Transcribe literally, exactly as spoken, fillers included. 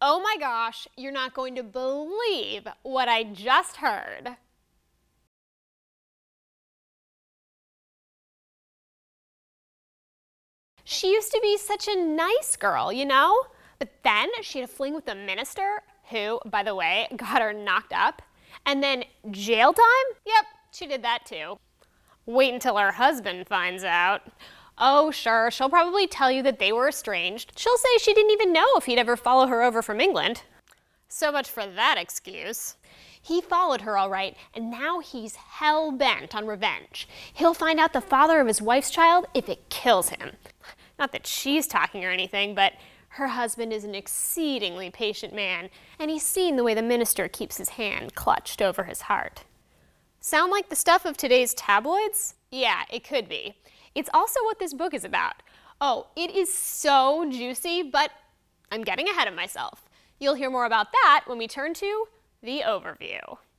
Oh my gosh, you're not going to believe what I just heard. She used to be such a nice girl, you know? But then she had a fling with the minister, who, by the way, got her knocked up. And then jail time? Yep, she did that too. Wait until her husband finds out. Oh, sure, she'll probably tell you that they were estranged. She'll say she didn't even know if he'd ever follow her over from England. So much for that excuse. He followed her all right, and now he's hell-bent on revenge. He'll find out the father of his wife's child if it kills him. Not that she's talking or anything, but her husband is an exceedingly patient man, and he's seen the way the minister keeps his hand clutched over his heart. Sound like the stuff of today's tabloids? Yeah, it could be. It's also what this book is about. Oh, it is so juicy, but I'm getting ahead of myself. You'll hear more about that when we turn to the overview.